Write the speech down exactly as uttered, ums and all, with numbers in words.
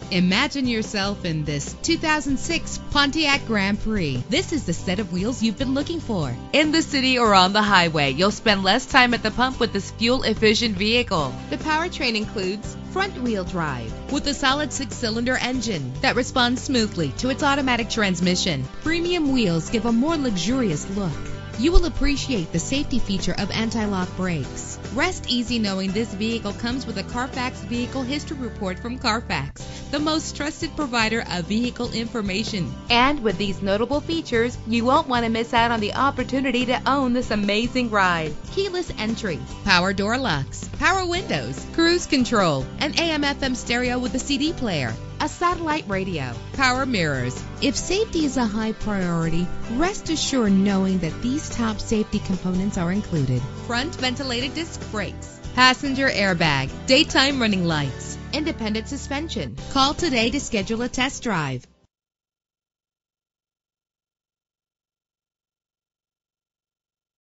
Imagine yourself in this two thousand six Pontiac Grand Prix. This is the set of wheels you've been looking for. In the city or on the highway, you'll spend less time at the pump with this fuel-efficient vehicle. The powertrain includes front-wheel drive with a solid six-cylinder engine that responds smoothly to its automatic transmission. Premium wheels give a more luxurious look. You will appreciate the safety feature of anti-lock brakes. Rest easy knowing this vehicle comes with a Carfax Vehicle History Report from Carfax, the most trusted provider of vehicle information. And with these notable features, you won't want to miss out on the opportunity to own this amazing ride. Keyless entry, power door locks, power windows, cruise control, an A M F M stereo with a C D player, a satellite radio, power mirrors. If safety is a high priority, rest assured knowing that these top safety components are included: front ventilated disc brakes, passenger airbag, daytime running lights, independent suspension. Call today to schedule a test drive.